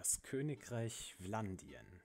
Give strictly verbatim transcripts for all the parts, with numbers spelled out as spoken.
Das Königreich Vlandien.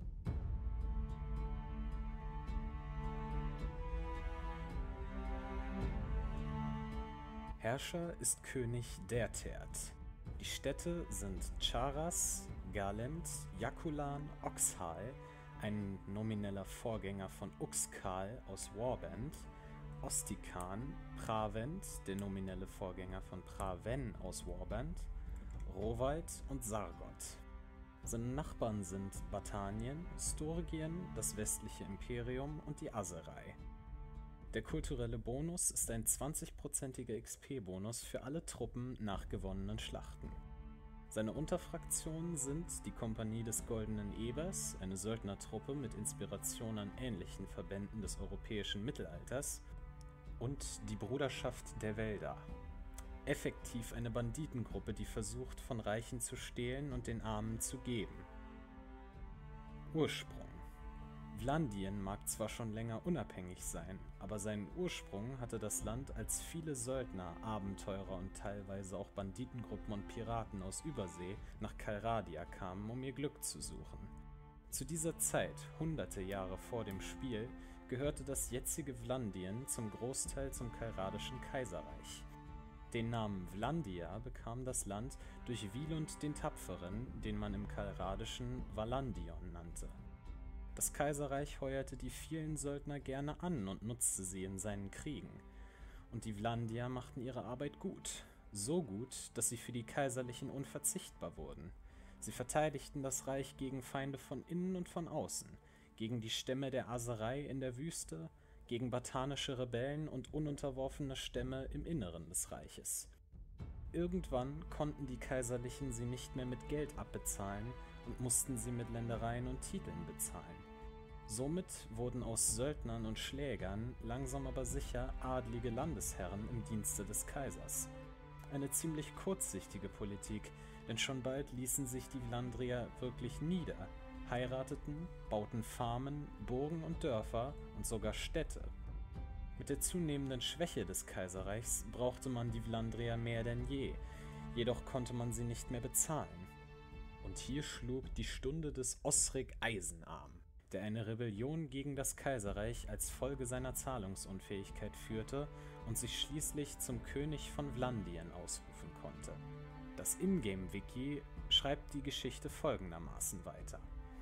Herrscher ist König Dertert. Die Städte sind Charas, Galent, Jakulan, Oxhal, ein nomineller Vorgänger von Uxkhal aus Warband, Ostican, Pravent, der nominelle Vorgänger von Praven aus Warband, Rowald und Sargot. Seine Nachbarn sind Bathanien, Sturgien, das westliche Imperium und die Aserai. Der kulturelle Bonus ist ein zwanzig-prozentiger X P-Bonus für alle Truppen nach gewonnenen Schlachten. Seine Unterfraktionen sind die Kompanie des Goldenen Ebers, eine Söldnertruppe mit Inspiration an ähnlichen Verbänden des europäischen Mittelalters, und die Bruderschaft der Wälder. Effektiv eine Banditengruppe, die versucht, von Reichen zu stehlen und den Armen zu geben. Ursprung: Vlandien mag zwar schon länger unabhängig sein, aber seinen Ursprung hatte das Land, als viele Söldner, Abenteurer und teilweise auch Banditengruppen und Piraten aus Übersee nach Calradia kamen, um ihr Glück zu suchen. Zu dieser Zeit, hunderte Jahre vor dem Spiel, gehörte das jetzige Vlandien zum Großteil zum Calradischen Kaiserreich. Den Namen Vlandia bekam das Land durch Wieland den Tapferen, den man im Calradischen Valandion nannte. Das Kaiserreich heuerte die vielen Söldner gerne an und nutzte sie in seinen Kriegen. Und die Vlandier machten ihre Arbeit gut. So gut, dass sie für die Kaiserlichen unverzichtbar wurden. Sie verteidigten das Reich gegen Feinde von innen und von außen, gegen die Stämme der Aserai in der Wüste, gegen bathanische Rebellen und ununterworfene Stämme im Inneren des Reiches. Irgendwann konnten die Kaiserlichen sie nicht mehr mit Geld abbezahlen und mussten sie mit Ländereien und Titeln bezahlen. Somit wurden aus Söldnern und Schlägern langsam aber sicher adlige Landesherren im Dienste des Kaisers. Eine ziemlich kurzsichtige Politik, denn schon bald ließen sich die Vlandrier wirklich nieder, heirateten, bauten Farmen, Burgen und Dörfer und sogar Städte. Mit der zunehmenden Schwäche des Kaiserreichs brauchte man die Vlandrier mehr denn je, jedoch konnte man sie nicht mehr bezahlen. Und hier schlug die Stunde des Osric Eisenarm, der eine Rebellion gegen das Kaiserreich als Folge seiner Zahlungsunfähigkeit führte und sich schließlich zum König von Vlandien ausrufen konnte. Das Ingame-Wiki schreibt die Geschichte folgendermaßen weiter.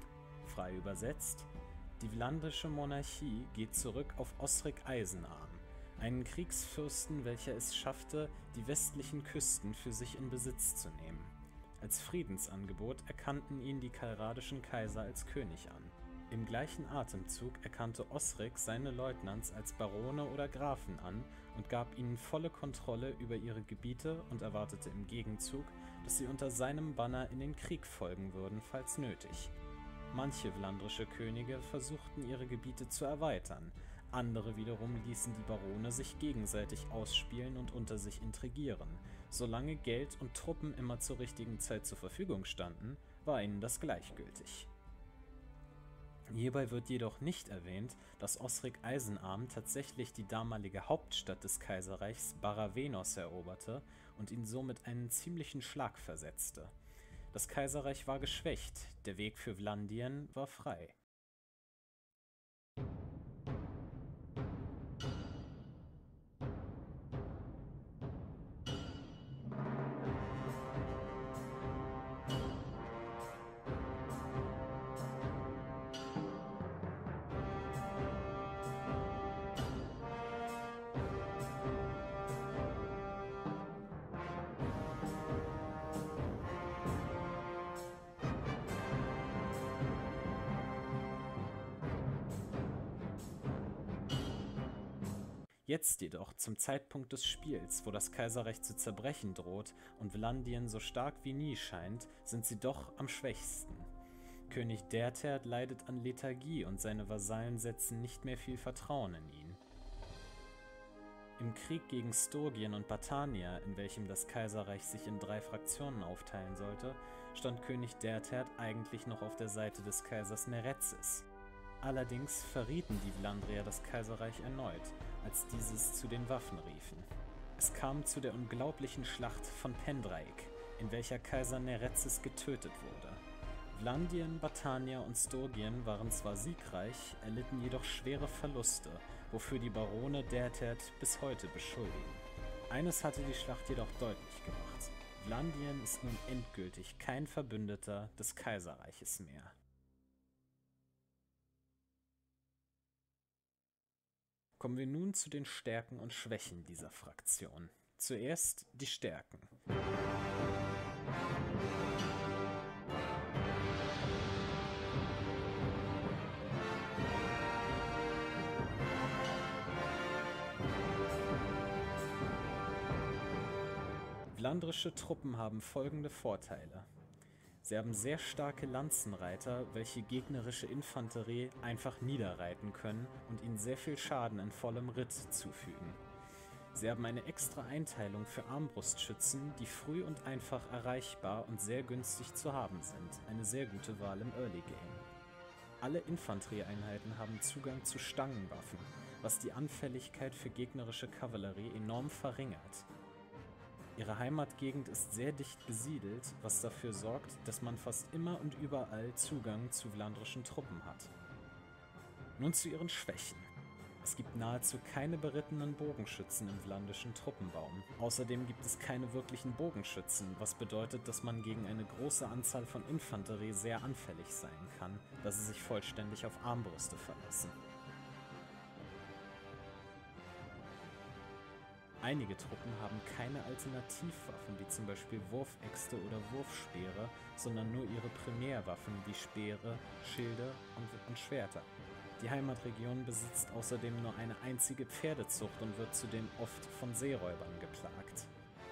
Frei übersetzt: Die Vlandische Monarchie geht zurück auf Osric Eisenarm, einen Kriegsfürsten, welcher es schaffte, die westlichen Küsten für sich in Besitz zu nehmen. Als Friedensangebot erkannten ihn die calradischen Kaiser als König an. Im gleichen Atemzug erkannte Osric seine Leutnants als Barone oder Grafen an und gab ihnen volle Kontrolle über ihre Gebiete und erwartete im Gegenzug, dass sie unter seinem Banner in den Krieg folgen würden, falls nötig. Manche vlandrische Könige versuchten ihre Gebiete zu erweitern, andere wiederum ließen die Barone sich gegenseitig ausspielen und unter sich intrigieren. Solange Geld und Truppen immer zur richtigen Zeit zur Verfügung standen, war ihnen das gleichgültig. Hierbei wird jedoch nicht erwähnt, dass Osric Eisenarm tatsächlich die damalige Hauptstadt des Kaiserreichs Baravenos eroberte und ihn somit einen ziemlichen Schlag versetzte. Das Kaiserreich war geschwächt, der Weg für Vlandien war frei. Jetzt jedoch, zum Zeitpunkt des Spiels, wo das Kaiserreich zu zerbrechen droht und Vlandien so stark wie nie scheint, sind sie doch am schwächsten. König Dertert leidet an Lethargie und seine Vasallen setzen nicht mehr viel Vertrauen in ihn. Im Krieg gegen Sturgien und Bathania, in welchem das Kaiserreich sich in drei Fraktionen aufteilen sollte, stand König Dertert eigentlich noch auf der Seite des Kaisers Meretzes. Allerdings verrieten die Vlandrier das Kaiserreich erneut, als dieses zu den Waffen riefen. Es kam zu der unglaublichen Schlacht von Pendraic, in welcher Kaiser Neretzes getötet wurde. Vlandien, Batania und Sturgien waren zwar siegreich, erlitten jedoch schwere Verluste, wofür die Barone Dertet bis heute beschuldigen. Eines hatte die Schlacht jedoch deutlich gemacht: Vlandien ist nun endgültig kein Verbündeter des Kaiserreiches mehr. Kommen wir nun zu den Stärken und Schwächen dieser Fraktion. Zuerst die Stärken. Vlandrische Truppen haben folgende Vorteile. Sie haben sehr starke Lanzenreiter, welche gegnerische Infanterie einfach niederreiten können und ihnen sehr viel Schaden in vollem Ritt zufügen. Sie haben eine extra Einteilung für Armbrustschützen, die früh und einfach erreichbar und sehr günstig zu haben sind, eine sehr gute Wahl im Early Game. Alle Infanterieeinheiten haben Zugang zu Stangenwaffen, was die Anfälligkeit für gegnerische Kavallerie enorm verringert. Ihre Heimatgegend ist sehr dicht besiedelt, was dafür sorgt, dass man fast immer und überall Zugang zu vlandrischen Truppen hat. Nun zu ihren Schwächen. Es gibt nahezu keine berittenen Bogenschützen im vlandischen Truppenbaum. Außerdem gibt es keine wirklichen Bogenschützen, was bedeutet, dass man gegen eine große Anzahl von Infanterie sehr anfällig sein kann, da sie sich vollständig auf Armbrüste verlassen. Einige Truppen haben keine Alternativwaffen, wie zum Beispiel Wurfäxte oder Wurfspeere, sondern nur ihre Primärwaffen wie Speere, Schilde und, und Schwerter. Die Heimatregion besitzt außerdem nur eine einzige Pferdezucht und wird zudem oft von Seeräubern geplagt.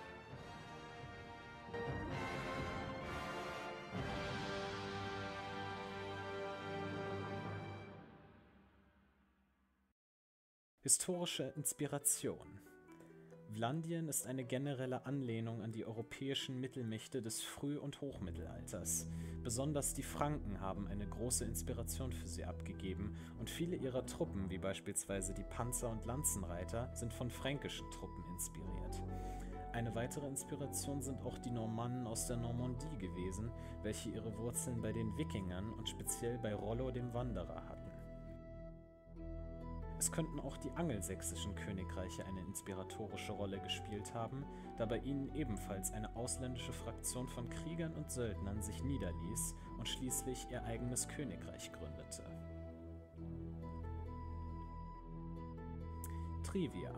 Historische Inspiration. Vlandien ist eine generelle Anlehnung an die europäischen Mittelmächte des Früh- und Hochmittelalters. Besonders die Franken haben eine große Inspiration für sie abgegeben und viele ihrer Truppen, wie beispielsweise die Panzer- und Lanzenreiter, sind von fränkischen Truppen inspiriert. Eine weitere Inspiration sind auch die Normannen aus der Normandie gewesen, welche ihre Wurzeln bei den Wikingern und speziell bei Rollo dem Wanderer hatten. Es könnten auch die angelsächsischen Königreiche eine inspiratorische Rolle gespielt haben, da bei ihnen ebenfalls eine ausländische Fraktion von Kriegern und Söldnern sich niederließ und schließlich ihr eigenes Königreich gründete. Trivia.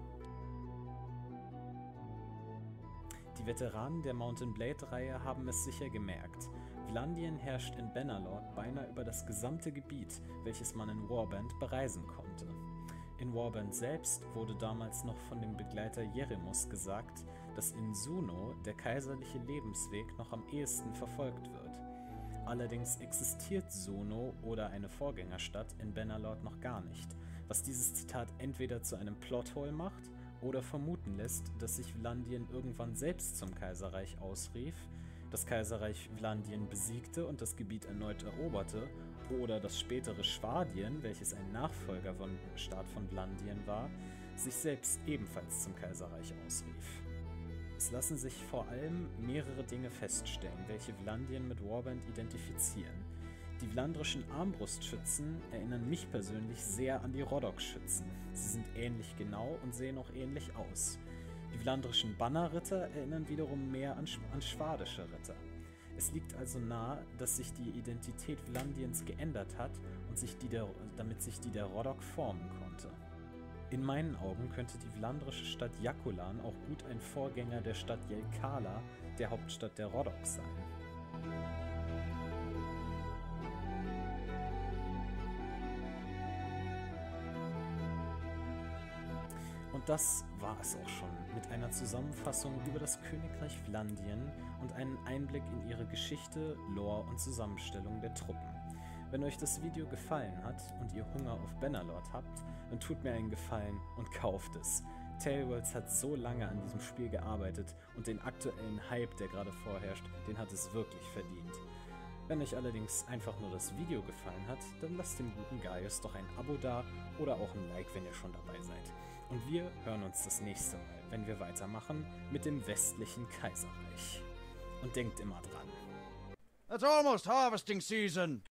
Die Veteranen der Mount and Blade-Reihe haben es sicher gemerkt. Vlandien herrscht in Bannerlord beinahe über das gesamte Gebiet, welches man in Warband bereisen konnte. In Warband selbst wurde damals noch von dem Begleiter Jeremus gesagt, dass in Suno der kaiserliche Lebensweg noch am ehesten verfolgt wird. Allerdings existiert Suno oder eine Vorgängerstadt in Bannerlord noch gar nicht, was dieses Zitat entweder zu einem Plothole macht oder vermuten lässt, dass sich Vlandien irgendwann selbst zum Kaiserreich ausrief, das Kaiserreich Vlandien besiegte und das Gebiet erneut eroberte, oder das spätere Schwadien, welches ein Nachfolgerstaat von Vlandien war, sich selbst ebenfalls zum Kaiserreich ausrief. Es lassen sich vor allem mehrere Dinge feststellen, welche Vlandien mit Warband identifizieren. Die vlandrischen Armbrustschützen erinnern mich persönlich sehr an die Rodok-Schützen. Sie sind ähnlich genau und sehen auch ähnlich aus. Die vlandrischen Bannerritter erinnern wiederum mehr an, an schwadische Ritter. Es liegt also nahe, dass sich die Identität Vlandiens geändert hat und sich die der, damit sich die der Rodok formen konnte. In meinen Augen könnte die vlandrische Stadt Jakulan auch gut ein Vorgänger der Stadt Jelkala, der Hauptstadt der Rodok, sein. Und das war es auch schon mit einer Zusammenfassung über das Königreich Vlandien und einen Einblick in ihre Geschichte, Lore und Zusammenstellung der Truppen. Wenn euch das Video gefallen hat und ihr Hunger auf Bannerlord habt, dann tut mir einen Gefallen und kauft es. Taleworlds hat so lange an diesem Spiel gearbeitet und den aktuellen Hype, der gerade vorherrscht, den hat es wirklich verdient. Wenn euch allerdings einfach nur das Video gefallen hat, dann lasst dem guten Gaius doch ein Abo da oder auch ein Like, wenn ihr schon dabei seid. Und wir hören uns das nächste Mal, wenn wir weitermachen mit dem westlichen Kaiserreich. und denkt immer dran. It's almost harvesting season.